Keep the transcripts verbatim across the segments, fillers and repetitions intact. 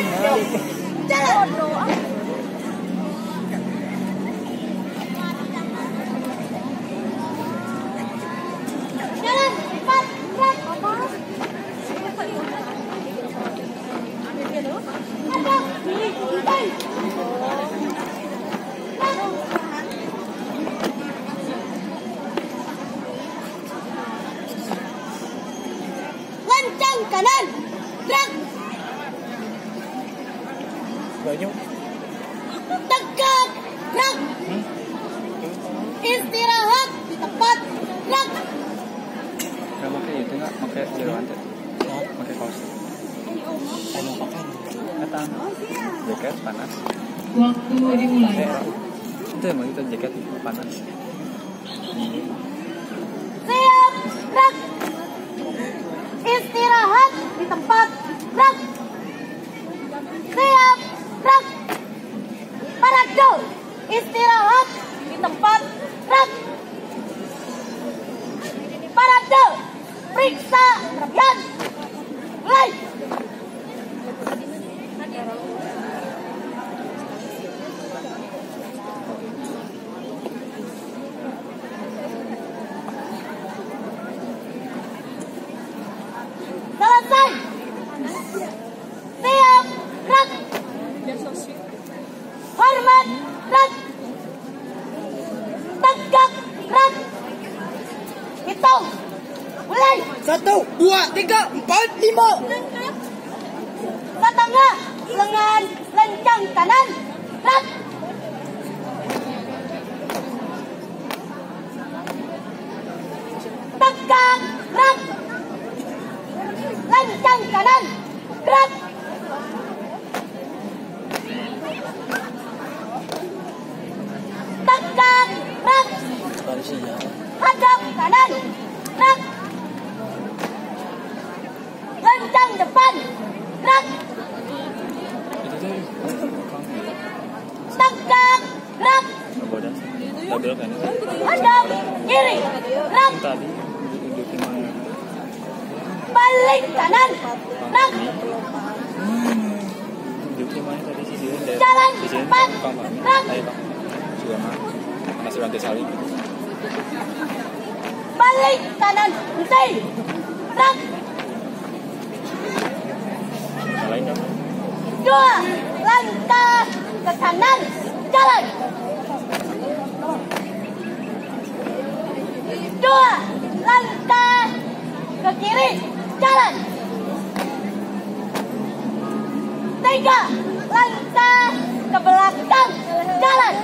Jalan. Jalan. Cepat. Cepat. Ada. Baik. Lancang kanan. Gerak. Banyak. Tegak. Gerak. Istirahat di tempat. Gerak. Nggak pakai itu nggak pakai jeroan tuh. Pakai kaos. Saya mau pakai. Kata. Jaket panas. Waktu dimulai. Itu emang itu jaket panas. Siap. Gerak. Istirahat di tempat. Gerak. Siap. Gerak. Parade. Istirahat di tempat. Gerak. Parade. Periksa kerapian. Mulai. Selesai. Siap. Gerak. Hormat. Gerak. Tegak. Gerak. Hitung. Mulai. Satu, dua, tiga, empat, lima. Ke tengah. Lengan lencang kanan. Gerak. Tegak. Gerak. Lencang kanan. Gerak. Tegak. Gerak. Hadap kanan. Gerak. Lencang depan. Gerak. Itu tuh. Tegak. Gerak. Bodoh. Nggak belok kan? Hadap kiri. Gerak. Tadi duduk di mana? Balik kanan. Gerak. Duduk di mana tadi sih? Jalan Di sini cepat. Bang Bang. Gerak. Ayo Bang. Juga mah. Masih rantai salib. Balik kanan. Henti. Gerak. Lain dong. Dua langkah ke kanan. Jalan. Dua langkah ke kiri. Jalan. Tiga langkah ke belakang. Jalan.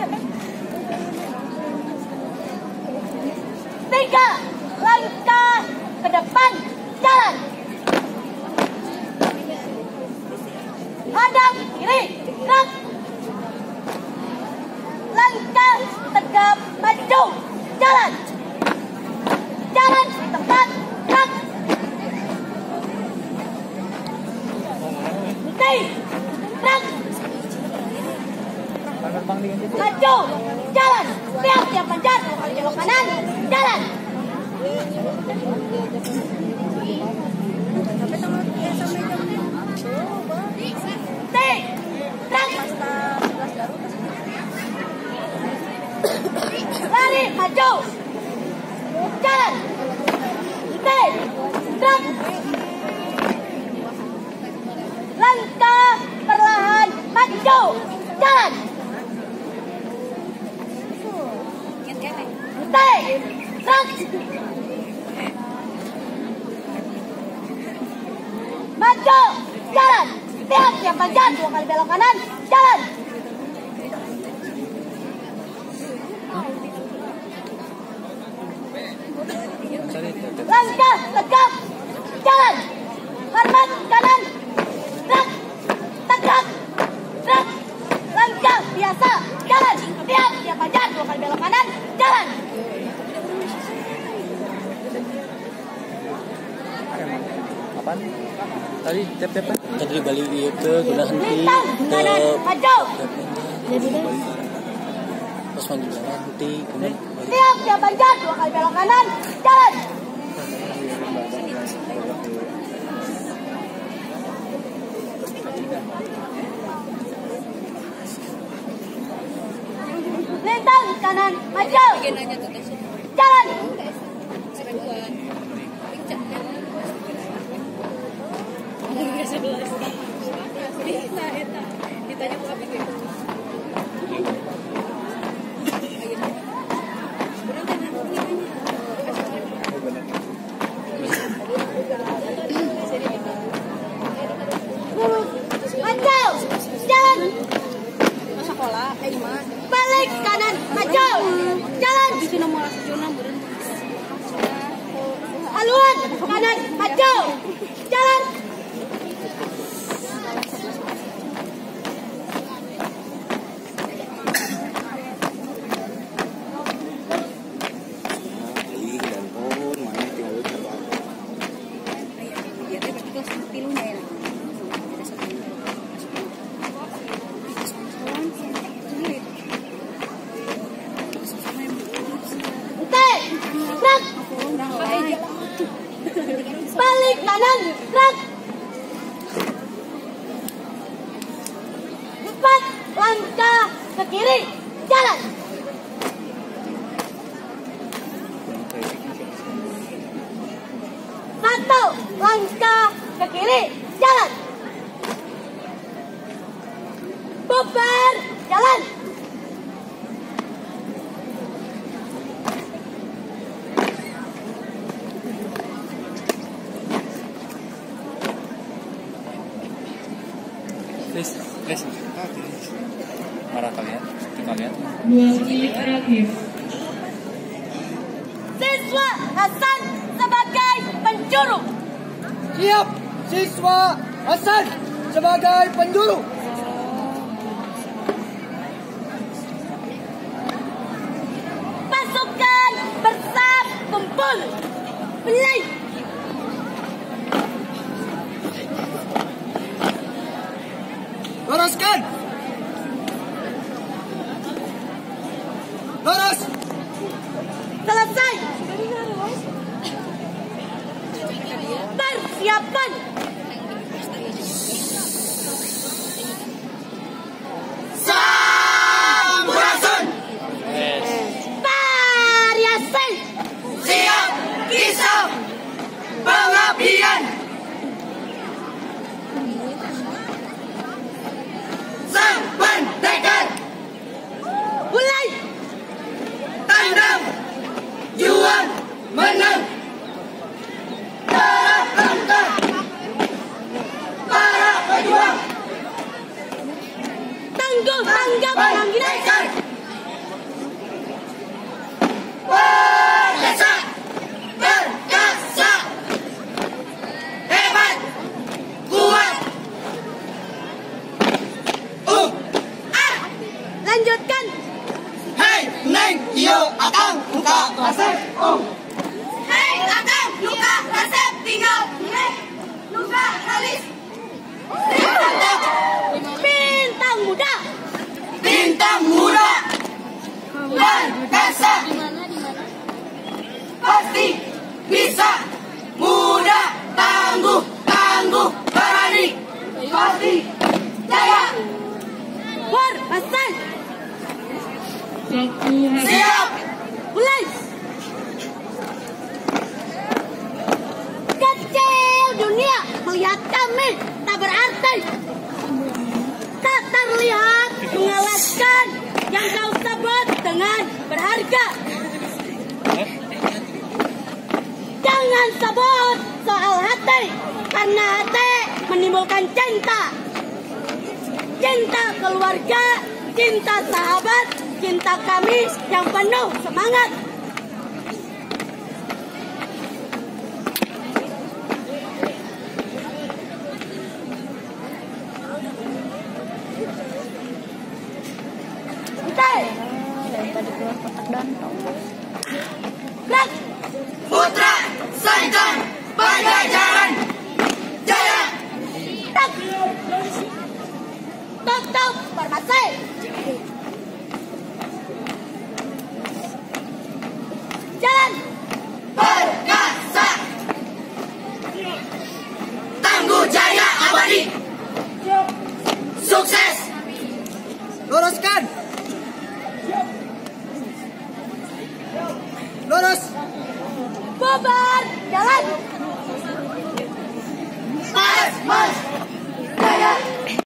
Tiga langkah ke depan. Jalan. Hadap kiri. Gerak. Langkah tegap maju. Jalan. Jalan di tempat. Gerak. Henti. Gerak. Bang di situ. Maju. Jalan. Siap siap panjat. Belok kanan. Jalan. Henti. Gerak. Lari. Maju. Jalan. Henti. Gerak. Langkah perlahan. Maju. Jalan. Henti. Gerak. Maju. Jalan. Siap siap panjat. Dua kali belok kanan. Jalan. Langkah tegap. Jalan. Hormat kanan. Gerak. Tegak. Gerak. Langkah biasa. Jalan. Siap siap panjat. Dua kali belok kanan. Jalan. Apaan? Tadi tep-tep. Tadi balik itu guna henti. Lintang kanan. Maju. Terus maju jalan henti. Kemudian Siap siap panjat. Dua kali belok kanan. Jalan. Tadi maju. Jalan. Maju. Jalan. Balik kanan, maju. Jalan. Haluan kanan, maju. Jalan. Balik kanan, gerak. Empat langkah ke kiri, jalan. Satu langkah ke kiri, jalan. Bubar, jalan. Please, please. Marah kalian, kalian. Dua menit terakhir. Siswa Hasan sebagai penjuru. Siap, siswa Hasan sebagai penjuru. Pasukan bersab kumpul. Belai. Luruskan. Lurus. Selesai. Persiapan. Sampurasun. Variasi. Siap kisah pengabdian. Sang pendekar. Mulai. Tandang. Juang menang. Para langkah. Para pejuang. Tangguh tanggap panggilan. Perkasa. Perkasa. Hebat. Kuat. Uh. Ah. Lanjutkan. Hei, neng, iyo, akang, luka, resep, um. Hei, akang, luka, resep, tinggal. Hei, luka, alis. Bintang muda. Bintang muda. Perkasa. Pasti bisa. Muda, tangguh, tangguh, berani. Pasti jaya. War, Hasan. Waktu habis. Siap. Mulai. Kecil dunia melihat kami tak berarti. Tak terlihat mengalahkan yang kau sebut dengan berharga. Jangan sebut soal hati, karena hati menimbulkan cinta. Cinta keluarga, cinta sahabat, cinta kami yang penuh semangat. Gerak. Putra Saikan Pajajaran jaya. Tak. Tutup formasi. Jalan. Perkasa. Tangguh jaya abadi. Sukses. Luruskan. lurus. Bubar, jalan. Mas, mas.